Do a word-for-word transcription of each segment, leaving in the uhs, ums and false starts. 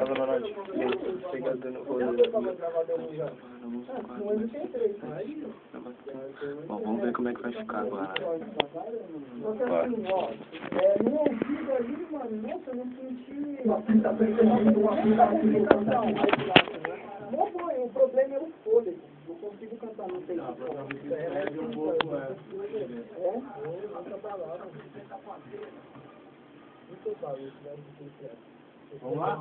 Na Zona Norte, bem sossegado no rolê. Bom, vamos ver como é que vai ficar agora. Bora. É, no ouvido ali, mano, nossa, eu não senti... Não foi, o problema é o fôlego. Não consigo cantar, não tem. Não, provavelmente é um pouco, é. É? Outra palavra. Muito barulho, né? Vamos lá?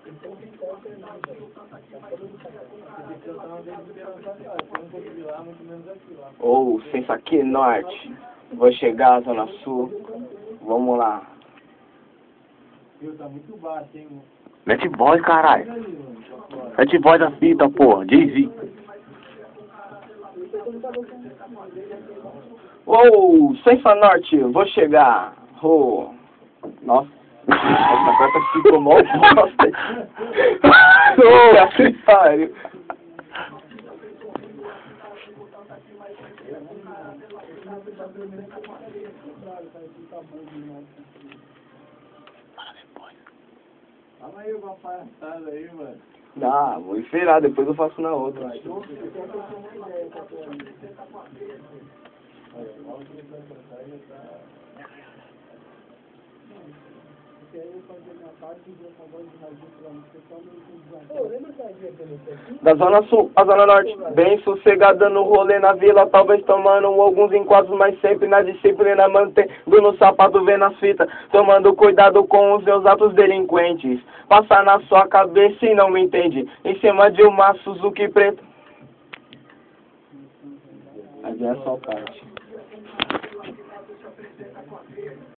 Ou, oh, sem aqui, norte. Vou chegar à Zona Sul. Vamos lá. Tá muito baixo, hein? Mete voz, caralho. Mete voz da fita, porra. Jay-Z. Ou, oh, sem norte. Vou chegar. Oh. Nossa. Essa carta ficou mó bosta. Ô, que pariu. Fala aí uma palhaçada aí, mano. Ah, vou enferar, depois eu faço na outra. Da Zona Sul a Zona Norte, bem sossegada no rolê na vila, talvez tomando alguns enquadros, mas sempre na disciplina, mantendo no sapato, vendo as fitas, tomando cuidado com os meus atos delinquentes. Passar na sua cabeça e não me entende, em cima de uma Suzuki preta. Mas é só parte.